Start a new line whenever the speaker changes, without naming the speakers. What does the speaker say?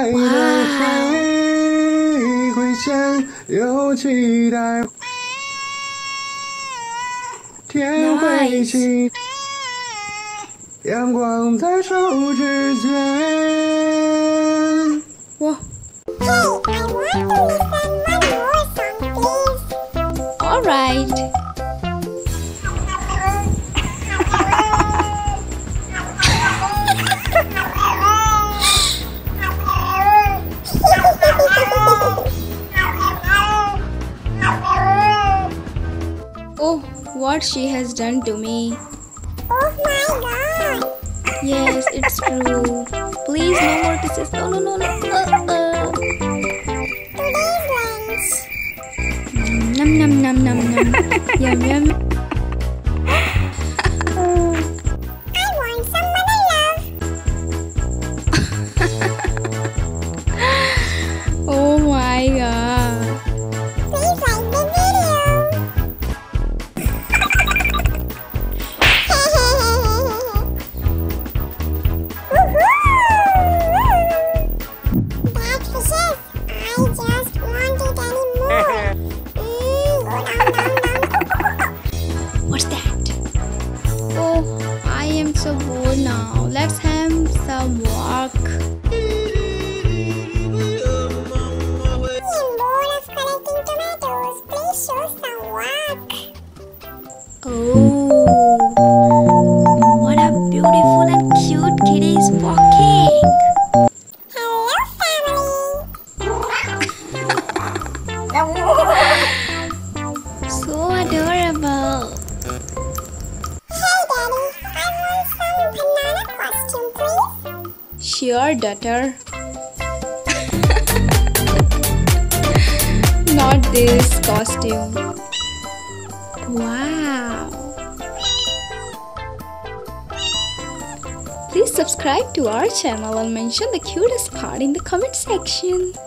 爱的海会先有期待，天会晴，阳光在手指间。
哇
Hey, I want to listen one more song, please.
Alright. Oh, what she has done to me.
Oh my god.
Yes, it's true. Please, no more kisses. No.
Today's lunch.
Nom. Yum.
I want some mother love.
Oh my god.
Please like the video. That fishes. I just want it anymore. Go down.
What's that? Oh, I am so bored now. Let's have some walk.
I am bored of collecting tomatoes. Please show some work.
Oh, what a beautiful and cute kitty is walking.
Hello, family.
So adorable.
Hey, Daddy. I want some banana costume, please.
Sure, daughter. Not this costume. Wow. Please subscribe to our channel and mention the cutest part in the comment section.